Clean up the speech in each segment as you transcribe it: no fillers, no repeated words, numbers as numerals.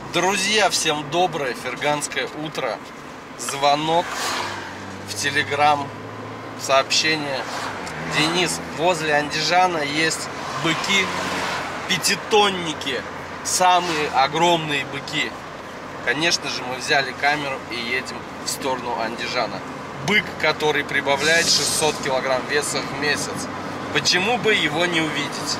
Друзья, всем доброе ферганское утро. Звонок в Телеграм, сообщение. Денис, возле Андижана есть быки, пятитонники, самые огромные быки. Конечно же, мы взяли камеру и едем в сторону Андижана. Бык, который прибавляет 600 килограмм веса в месяц. Почему бы его не увидеть?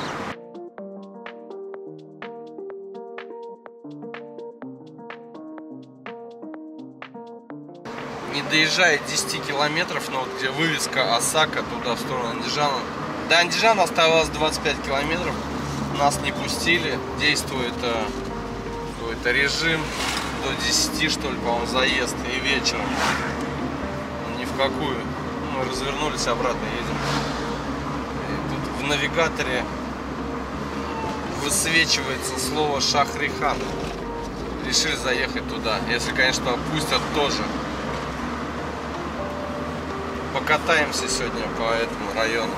Не доезжая 10 километров, но вот где вывеска Осака, туда в сторону Андижана. До Андижана оставалось 25 километров. Нас не пустили. Действует какой-то режим до 10, что ли, по-моему, заезд и вечером. Ни в какую. Мы развернулись, обратно едем. И тут в навигаторе высвечивается слово Шахрихан. Решили заехать туда. Если, конечно, пустят тоже. Покатаемся сегодня по этому району.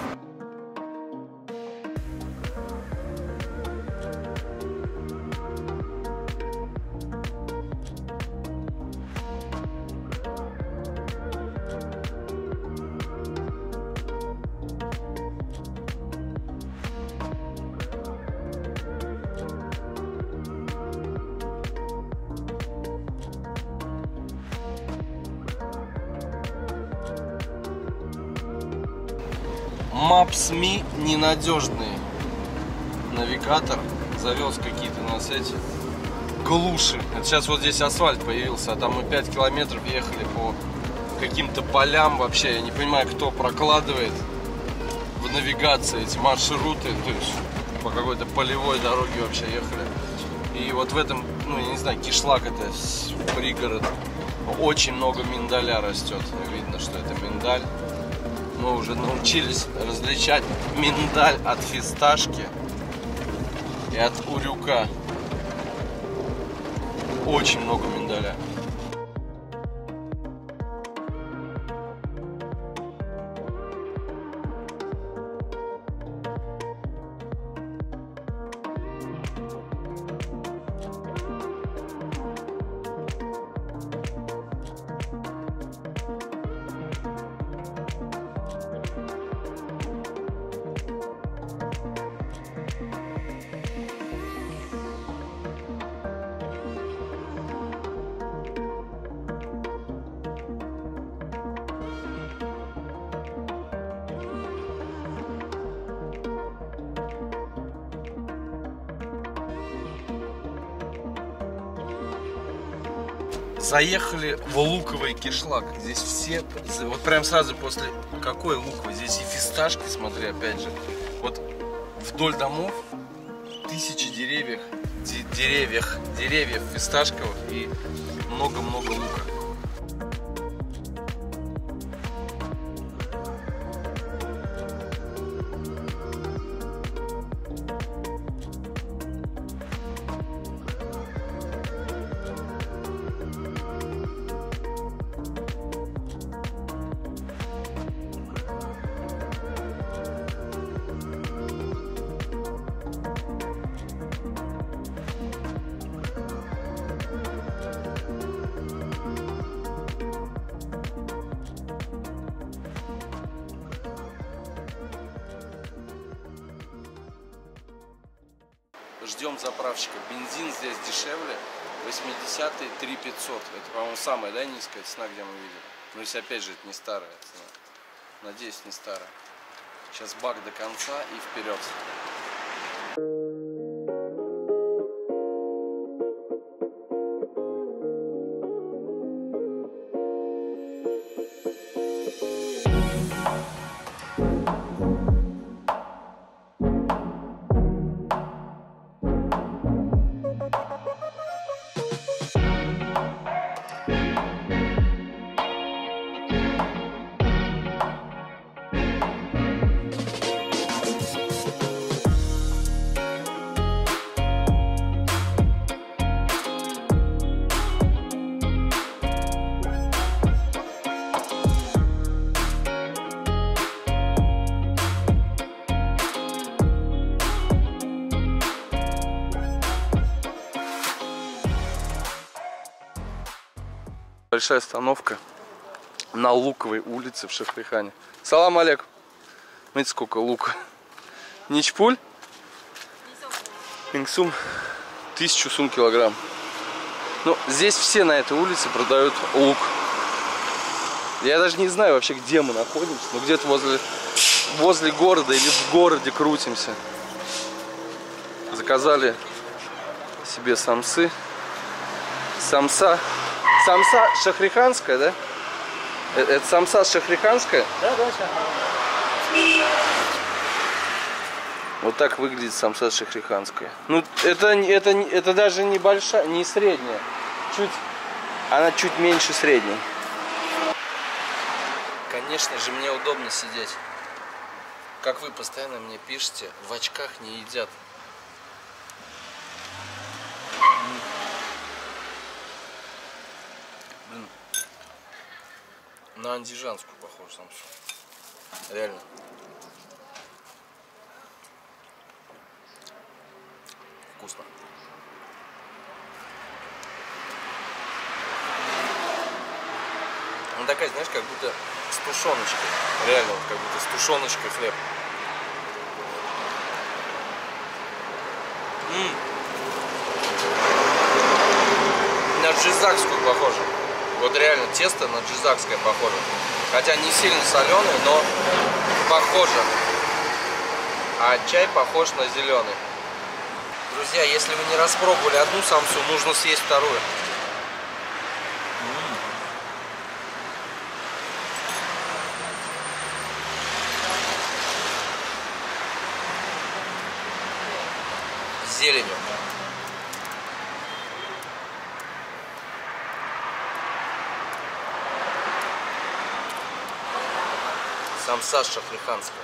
Maps.me ненадежный навигатор, завез какие-то у нас эти глуши. Это сейчас вот здесь асфальт появился, а там мы 5 километров ехали по каким-то полям. Вообще я не понимаю, кто прокладывает в навигации эти маршруты, то есть по какой-то полевой дороге вообще ехали. И вот в этом, ну я не знаю, кишлак, это пригород, очень много миндаля растет. Видно, что это миндаль. Мы уже научились различать миндаль от фисташки и от урюка. Очень много миндаля. Заехали в луковый кишлак. Здесь все, вот прям сразу после какой луковый, здесь и фисташки, смотри, опять же. Вот вдоль домов тысячи деревьев фисташковых и много-много лука. Ждем заправщика. Бензин здесь дешевле. 80-й 3500. Это, по-моему, самая, да, низкая цена, где мы видели. Но если опять же это не старая цена. Надеюсь, не старая. Сейчас бак до конца и вперед. Большая остановка на Луковой улице в Шахрихане. Салам алейкум. Смотрите, сколько лука. Ничпуль? Мингсум. 1000 сум килограмм. Ну, здесь все на этой улице продают лук. Я даже не знаю вообще, где мы находимся. Но где-то возле города или в городе крутимся. Заказали себе самсы. Самса шахриханская, да? Это самса шахриханская? Да, шахриханская. Вот так выглядит самса шахриханская. Ну, это даже не большая, не средняя. Она чуть меньше средней. Конечно же, мне удобно сидеть. Как вы постоянно мне пишете, в очках не едят. Блин. На андижанскую похож самсу. Реально. Вкусно. Она такая, знаешь, как будто с тушеночкой. Реально, вот как будто с тушеночкой хлеб. На джизакскую похоже. Вот реально тесто на джизакское похоже. Хотя не сильно соленый, но похоже. А чай похож на зеленый. Друзья, если вы не распробовали одну самсу, нужно съесть вторую. С зеленью. Самса шахриханская.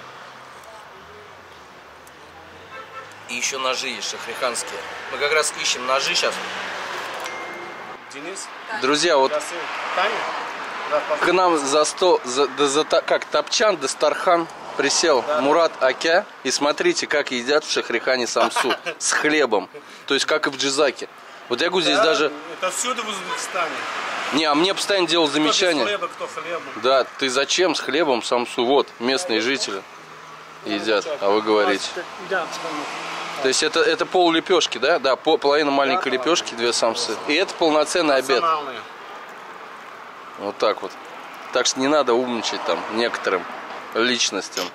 И еще ножи есть шахриханские. Мы как раз ищем ножи сейчас. Денис? Друзья, вот Таня? к нам как Топчан Дастархан присел Мурат Акя. И смотрите, как едят в Шахрихане самсу. С хлебом. То есть, как и в Джизаке. Вот я говорю, здесь даже... Это всюду в Узбекистане. Не, а мне постоянно делал замечание. Кто без хлеба, кто хлебом. Да, ты зачем с хлебом самсу? Вот, местные жители едят, а вы говорите. То есть это пол лепешки, да? Да, половина маленькой лепешки, 2 самсы. И это полноценный обед. Вот так вот. Так что не надо умничать там некоторым личностям.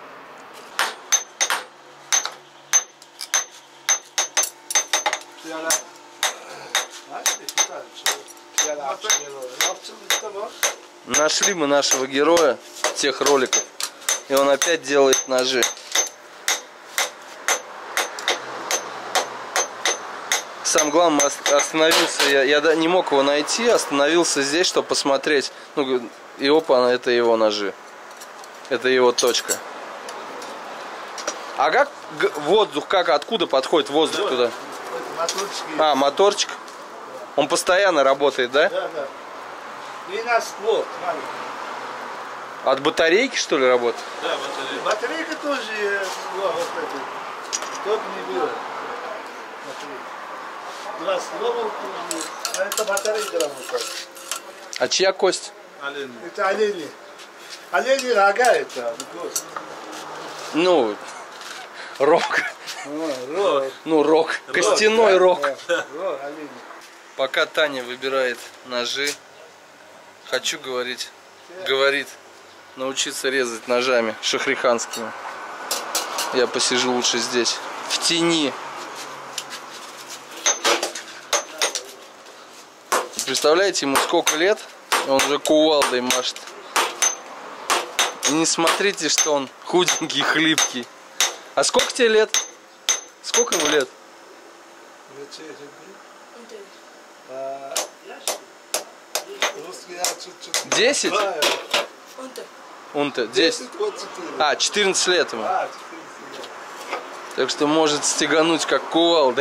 Нашли мы нашего героя тех роликов. И он опять делает ножи. Сам главное, остановился, я не мог его найти, остановился здесь, чтобы посмотреть. Ну, и опа, это его ножи. Это его точка. А как воздух, откуда подходит воздух туда? А, моторчик. Он постоянно работает, да? Да, да. И на ствол. От батарейки, что ли, работает? Да, батарейка. Батарейка тоже вот это. Тот не берет. Два ствола тоже. А это батарейка работает. А чья кость? Олени. Это олени. Олени рога это. Кость. Ну, рог. Рог. Ну, рог. Костяной рог. Рог, олени. Пока Таня выбирает ножи, хочу говорить, научиться резать ножами шахриханскими. Я посижу лучше здесь, в тени. Представляете, ему сколько лет, он уже кувалдой машет. И не смотрите, что он худенький, хлипкий. А сколько тебе лет? Сколько ему лет? 10? Он-то 10. А, 14 лет ему. Так что может стегануть как кувалдой.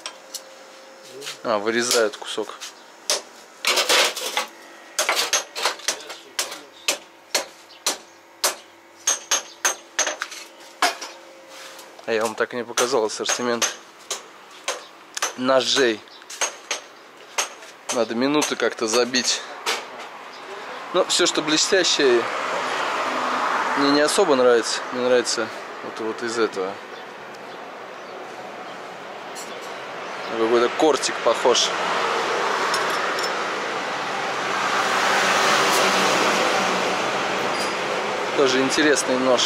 А, вырезают кусок. А я вам так и не показал ассортимент ножей. Надо минуты как-то забить. Но все, что блестящее, мне не особо нравится. Мне нравится вот из этого. Какой-то кортик похож. Тоже интересный нож.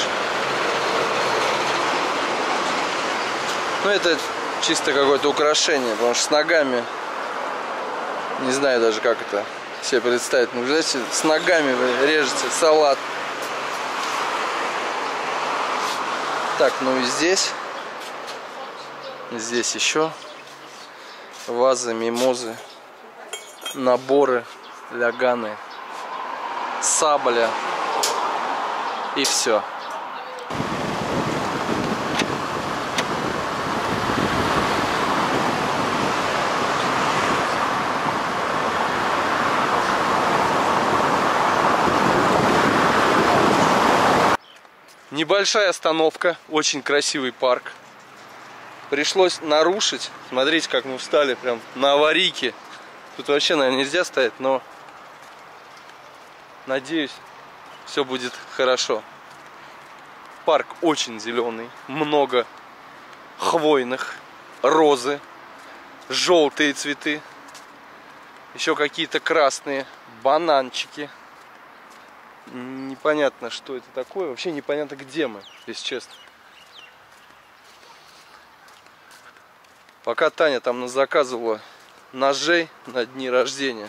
Но это чисто какое-то украшение, потому что с ногами не знаю даже, как это себе представить. Ну, знаете, с ногами вы режете салат. Так, ну и здесь еще вазы, мимозы, наборы, ляганы, сабля и все. Небольшая остановка, очень красивый парк. Пришлось нарушить. Смотрите, как мы встали прям на аварийке. Тут вообще, наверное, нельзя стоять, но надеюсь, все будет хорошо. Парк очень зеленый, много хвойных, розы, желтые цветы, еще какие-то красные, бананчики. Непонятно, что это такое. Вообще непонятно, где мы, если честно. Пока Таня там заказывала ножей на дни рождения.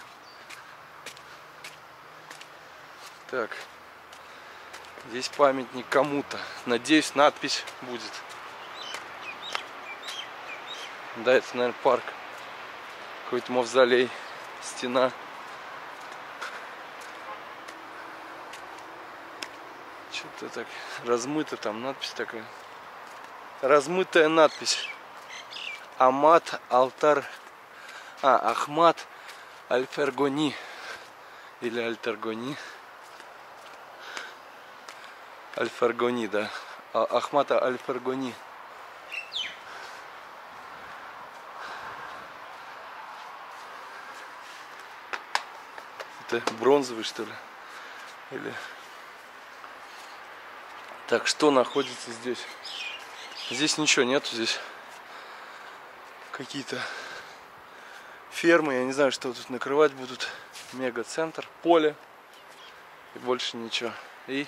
Так. Здесь памятник кому-то. Надеюсь, надпись будет. Да, это, наверное, парк. Какой-то мавзолей. Стена. Что-то так размыто, там надпись такая. Размытая надпись. Ахмад Аль-Фергони. Или Аль-Таргони. Аль-Фергони, да. Ахмад Аль-Фергони. Это бронзовый, что ли? Или... Так, что находится здесь? Здесь ничего нету, здесь какие-то фермы, я не знаю, что тут накрывать будут. Мега-центр, поле и больше ничего. И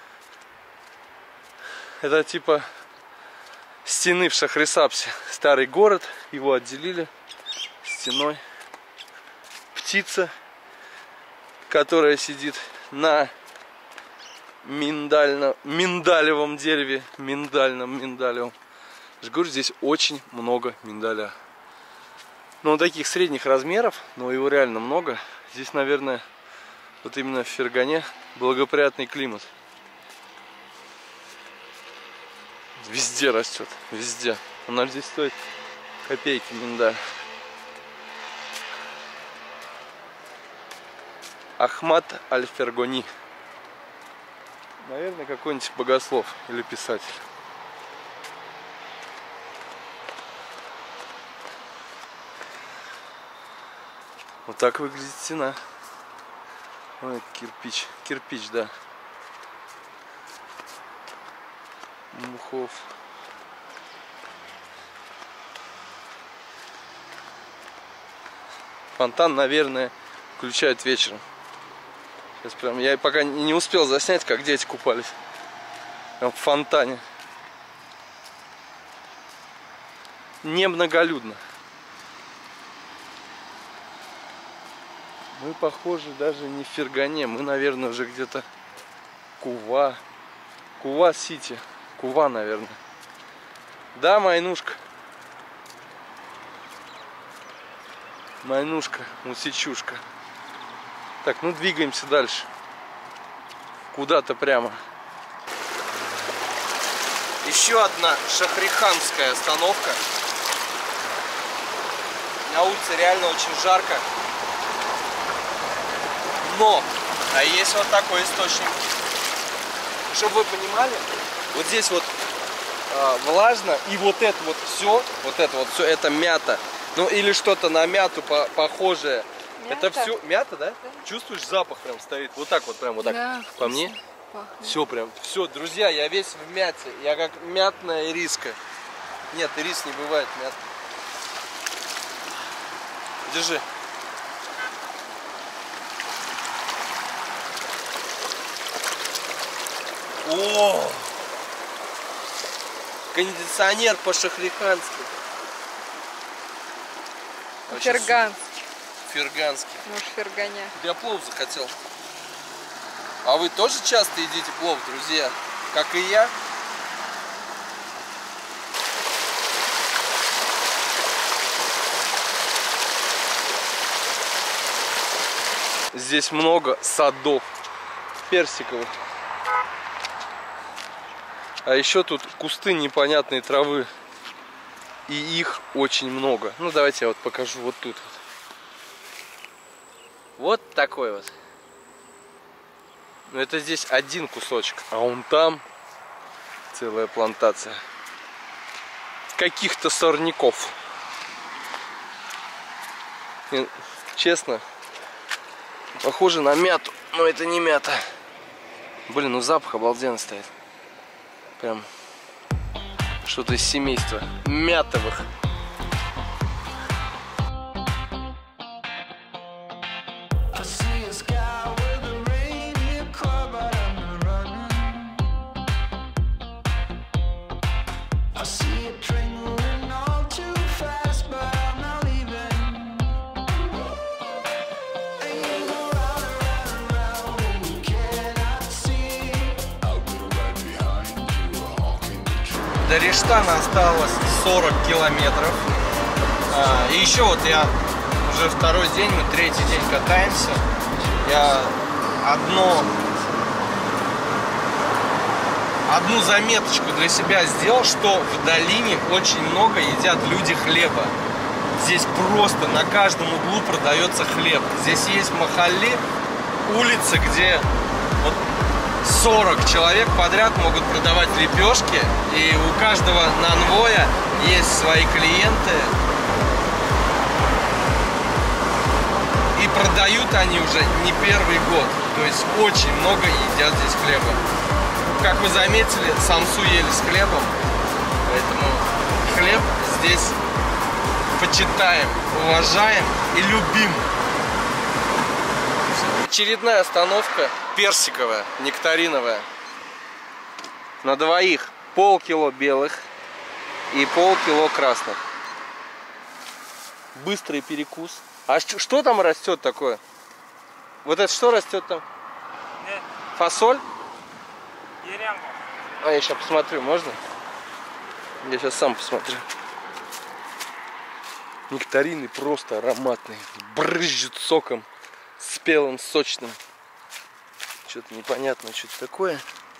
это типа стены в Шахрисабзе. Старый город, его отделили стеной. Птица, которая сидит на миндалевом дереве. Миндалевом. Я же говорю, здесь очень много миндаля. Но он таких средних размеров, но его реально много. Здесь, наверное, вот именно в Фергане благоприятный климат. Везде растет, везде. Она здесь стоит копейки миндаль. Ахмад Аль-Фергони. Наверное, какой-нибудь богослов или писатель. Вот так выглядит стена. Ой, кирпич. Кирпич, да. Мухов. Фонтан, наверное, включают вечером. Сейчас прям, я пока не успел заснять, как дети купались. Прям в фонтане. Немноголюдно. Мы, похоже, даже не в Фергане. Мы, наверное, уже где-то Кува. Кува-Сити. Кува, наверное. Да, Майнушка. Майнушка, Мусичушка. Так, ну двигаемся дальше. Куда-то прямо. Еще одна шахриханская остановка. На улице реально очень жарко. Но, а есть вот такой источник. Чтобы вы понимали, вот здесь вот влажно. И вот это вот все, это мята. Ну или что-то на мяту похожее. Мята? Это все мята, да? Да. Чувствуешь, запах прям стоит. Вот так вот, прям вот так. Да, По мне. пахнет. Все прям, все, друзья, я весь в мяте. Я как мятная ириска. Нет, ирис не бывает мят. Держи. О! Кондиционер по-шахрихански. Ферганский. Ферганский. Может, ферганя. Я плов захотел. А вы тоже часто едите плов, друзья? Как и я? Здесь много садов персиковых. А еще тут кусты непонятной травы. И их очень много. Ну, давайте я вот покажу вот тут. Вот такой вот. Но это здесь один кусочек. А вон там целая плантация каких-то сорняков. И, честно, похоже на мяту. Но это не мята. Блин, ну запах обалденно стоит. Прям что-то из семейства мятовых. До Рештана осталось 40 километров. И еще вот я уже второй день, мы третий день катаемся. Я одну заметочку для себя сделал, что в долине очень много едят люди хлеба. Здесь просто на каждом углу продается хлеб. Здесь есть махалли, улицы, где вот 40 человек подряд могут продавать лепешки, и у каждого нанвоя есть свои клиенты, и продают они уже не первый год, то есть очень много едят здесь хлеба. Как вы заметили, самсу ели с хлебом, поэтому хлеб здесь почитаем, уважаем и любим. Очередная остановка персиковая, нектариновая. На двоих полкило белых и полкило красных. Быстрый перекус. А что там растет такое? Вот это что растет там? Фасоль? А я сейчас посмотрю, можно? Я сейчас сам посмотрю. Нектарины просто ароматные. Брызжут соком. Спелым, сочным. Что-то непонятное, что-то такое.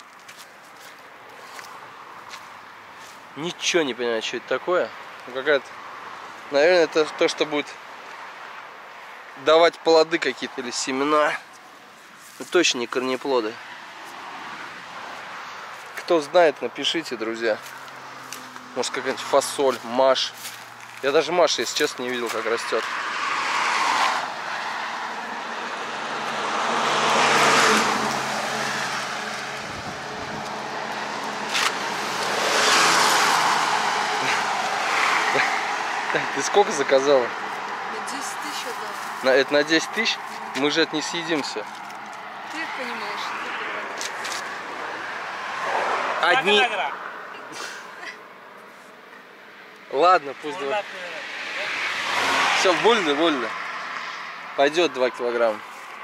Ничего не понимаю, что это такое. Ну, какая-то... Наверное, это то, что будет давать плоды какие-то или семена. Но точно не корнеплоды. Кто знает, напишите, друзья. Может, какая-нибудь фасоль, маш. Я даже маш, если честно, не видел, как растет. Ты сколько заказала? На 10 тысяч отдал. Это на 10 тысяч? Мы же это не съедим все. Ты понимаешь, Одни... Ладно, пусть 2. Все, больно. Пойдет 2 килограмма.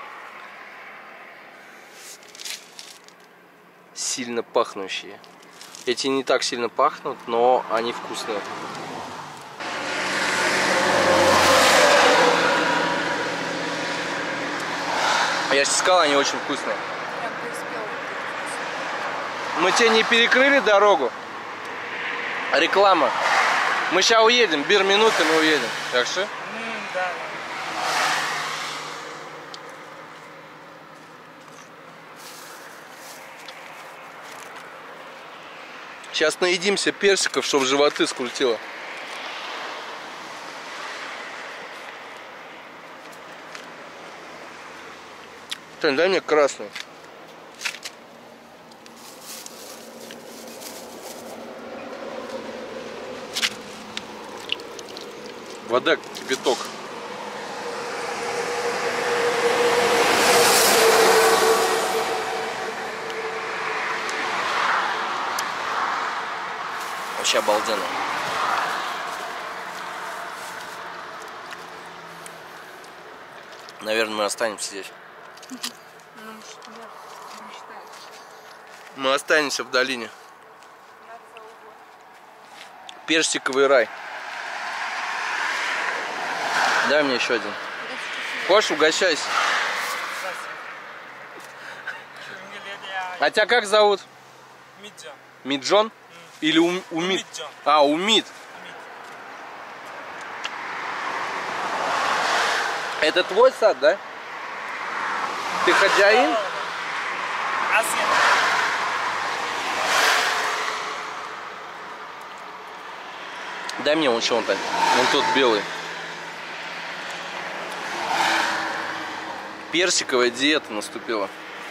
Сильно пахнущие. Эти не так сильно пахнут, но они вкусные. Я же сказал, они очень вкусные. Мы тебе не перекрыли дорогу? Реклама. Мы сейчас уедем, бир минуты, мы уедем. Так что? Да. Сейчас наедимся персиков, чтобы животы скрутило. Тань, дай мне красную. Вода кипяток. Вообще обалденно. Наверное, мы останемся здесь. Мы останемся в долине. Персиковый рай. Дай мне еще один. Хочешь, угощайся. А тебя как зовут? Миджон. Миджон? Или Умид? А, Умид. Это твой сад, да? Ты хозяин? Дай мне вон что он там. Вон тот белый. Персиковая диета наступила.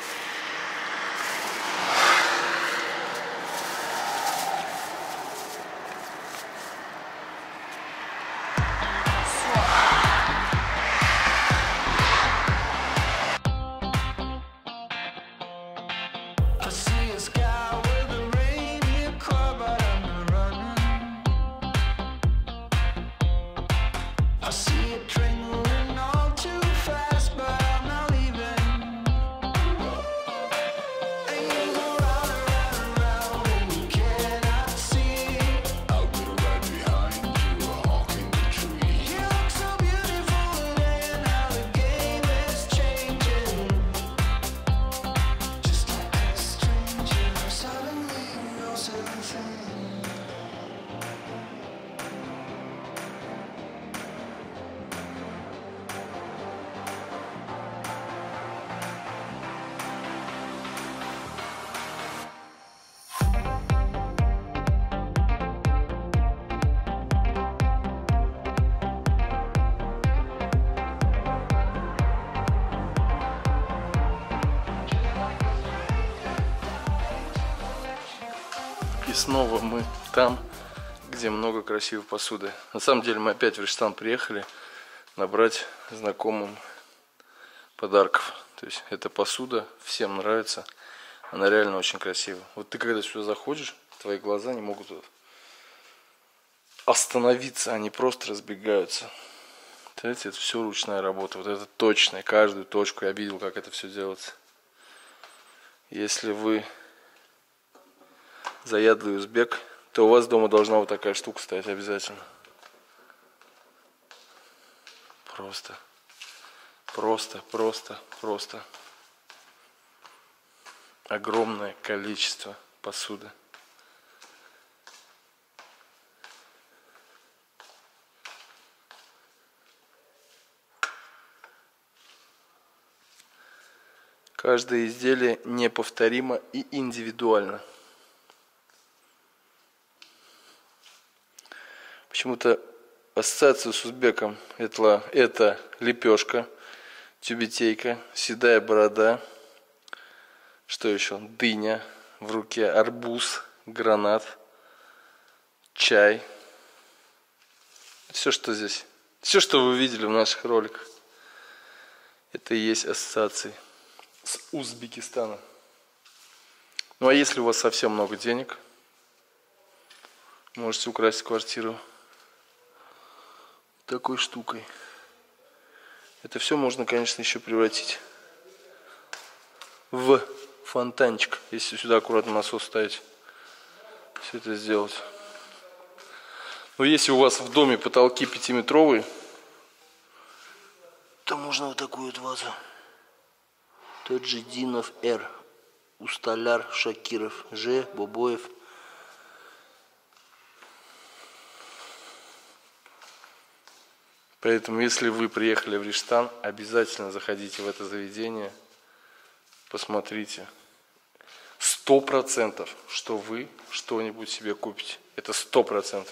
И снова мы там, где много красивой посуды. На самом деле мы опять в Рижстан приехали набрать знакомым подарков. То есть эта посуда всем нравится. Она реально очень красивая. Вот ты когда сюда заходишь, твои глаза не могут остановиться, они просто разбегаются. Знаете, это все ручная работа. Вот это точная, каждую точку я видел, как это все делается. Если вы заядлый узбек, то у вас дома должна вот такая штука стоять обязательно. Просто огромное количество посуды. Каждое изделие неповторимо и индивидуально. Почему-то ассоциация с узбеком это лепешка, тюбетейка, седая борода, что еще? Дыня в руке, арбуз, гранат, чай. Все, что здесь, все, что вы видели в наших роликах, это и есть ассоциации с Узбекистаном. Ну а если у вас совсем много денег, можете украсть квартиру такой штукой. Это все можно, конечно, еще превратить в фонтанчик, если сюда аккуратно насос ставить. Все это сделать. Но если у вас в доме потолки 5-метровые, то можно вот такую вот вазу. Тот же Динов Р. Устоляр, Шакиров, Ж. Бобоев. Поэтому, если вы приехали в Рижстан, обязательно заходите в это заведение, посмотрите. 100%, что вы что-нибудь себе купите. Это 100%.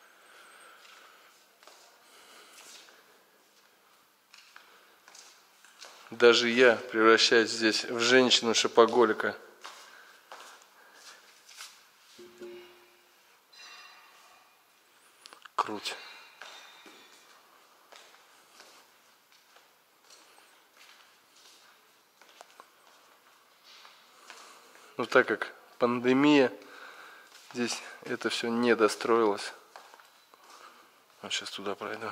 Даже я превращаюсь здесь в женщину-шопоголика. Круть. Но так как пандемия, здесь это все не достроилось. Вот сейчас туда пройду.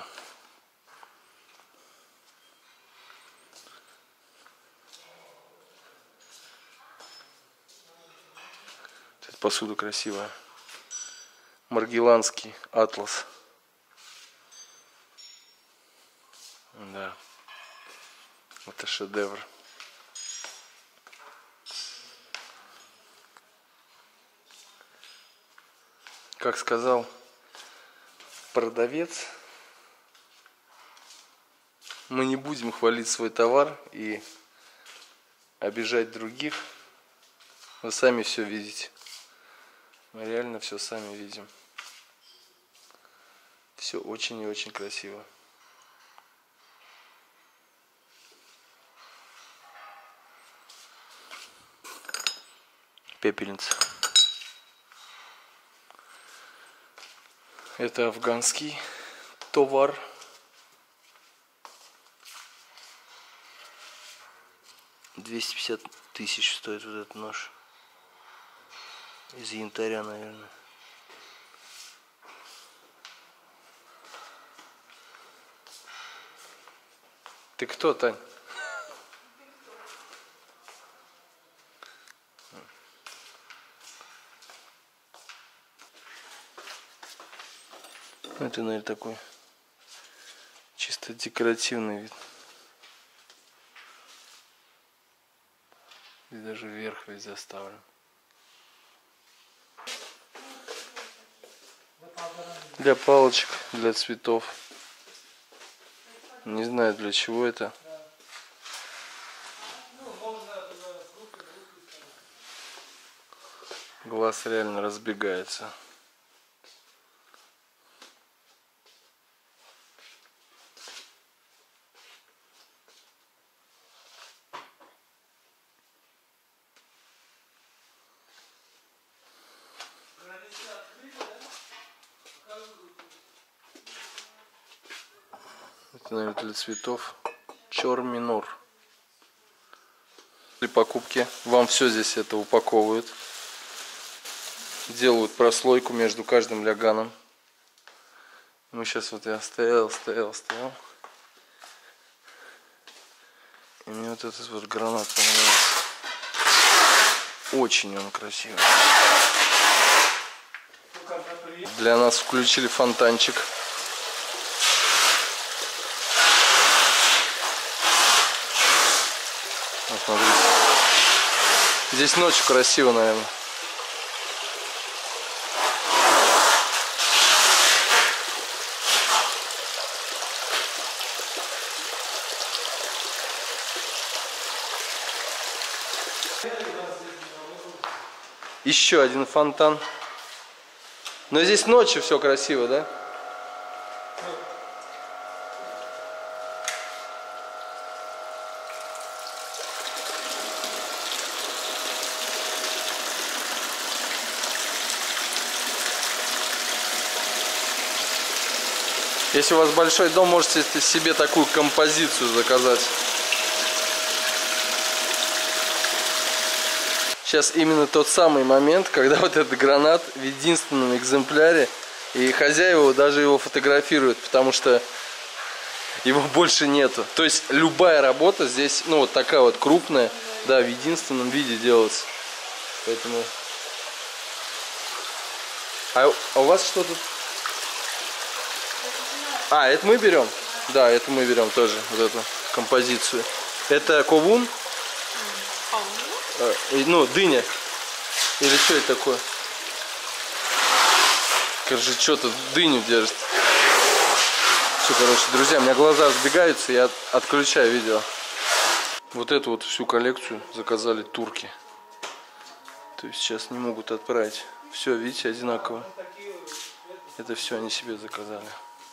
Тут посуда красивая. Маргеланский атлас. Да. Это шедевр. Как сказал продавец, мы не будем хвалить свой товар и обижать других. Вы сами все видите. Мы реально все сами видим. Все очень и очень красиво. Пепельница. Это афганский товар. $250 000 стоит вот этот нож. Из янтаря, наверное. Ты кто, Тань? Это, наверное, такой чисто декоративный вид. И даже вверх весь заставлен. Для палочек, для цветов. Не знаю, для чего это. Глаз реально разбегается. Это, наверное, для цветов. Чор минор. При покупке вам все здесь это упаковывают. Делают прослойку между каждым ляганом. Мы сейчас вот я стоял. И мне вот этот вот гранат понравился. Очень он красивый. Для нас включили фонтанчик. Вот, смотрите. Здесь ночью красиво, наверное. Еще один фонтан. Но здесь ночью все красиво, да? Если у вас большой дом, можете себе такую композицию заказать. Сейчас именно тот самый момент, когда вот этот гранат в единственном экземпляре, и хозяева даже его фотографируют, потому что его больше нету. То есть любая работа здесь, ну вот такая вот крупная, да, в единственном виде делается. Поэтому... А у вас что тут? А, это мы берем? Да, это мы берем тоже, вот эту композицию. Это ковун? Ну, дыня. Или что это такое? Короче, что-то дыню держит. Все, короче, друзья, у меня глаза сбегаются, я отключаю видео. Вот эту вот всю коллекцию заказали турки. То То есть сейчас не могут отправить. Все, видите, одинаково. Это все они себе заказали.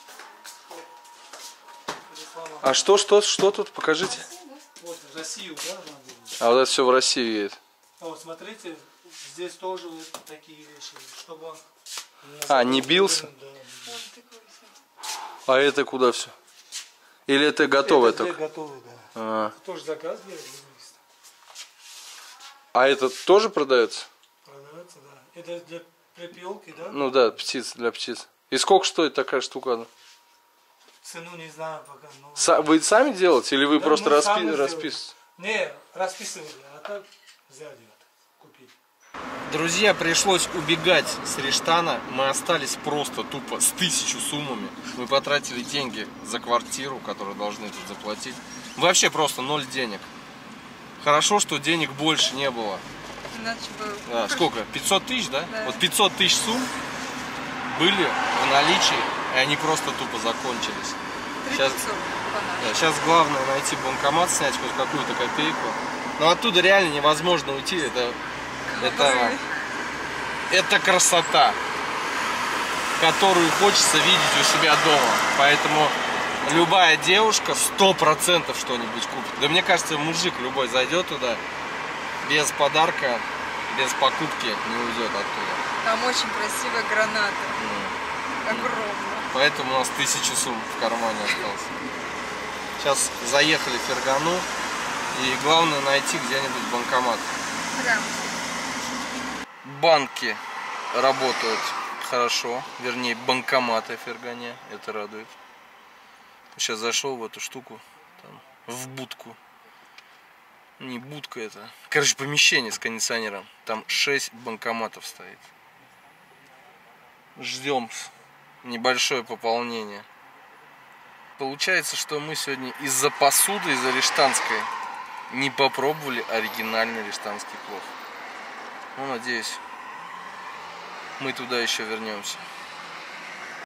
А что тут? Покажите. Вот в Россию, да, надо? А вот это все в Россию едет. Вот смотрите, здесь тоже вот такие вещи, чтобы он... Не бился? Да. А это куда все? Или это готовое Это только? готовый, да. А Тоже заказ делали. это тоже продается? Продается, да. Это для припелки, да? Ну да, птиц, для птиц. И сколько стоит такая штука? Цену не знаю пока. Но... Вы сами делаете или вы Да, просто мы сами сделали. расписываете? Не, расписывали, а так взяли купить. Друзья, пришлось убегать с Рештана. Мы остались просто тупо с 1000 суммами. Мы потратили деньги за квартиру, которую должны тут заплатить. Вообще просто 0 денег. Хорошо, что денег больше не было. Иначе бы... Да, сколько? 500 тысяч, да? Да. Вот 500 тысяч сумм были в наличии, и они просто тупо закончились. 300 Сейчас, да, сейчас главное найти банкомат, снять хоть какую-то копейку. Но оттуда реально невозможно уйти. Это красота, которую хочется видеть у себя дома. Поэтому любая девушка 100% что-нибудь купит. Да мне кажется, мужик любой зайдет туда без подарка, без покупки не уйдет оттуда. Там очень красивая граната. Огромная. Поэтому у нас 1000 сумм в кармане осталось. Сейчас заехали в Фергану. И главное найти где-нибудь банкомат. Прям. Банки работают хорошо. Вернее, банкоматы в Фергане. Это радует. Сейчас зашел в эту штуку. Там, в будку. Не будка это. Короче, помещение с кондиционером. Там 6 банкоматов стоит. Ждем небольшое пополнение. Получается, что мы сегодня из-за посуды, из-за рештанской, не попробовали оригинальный рештанский плов. Ну, надеюсь, мы туда еще вернемся.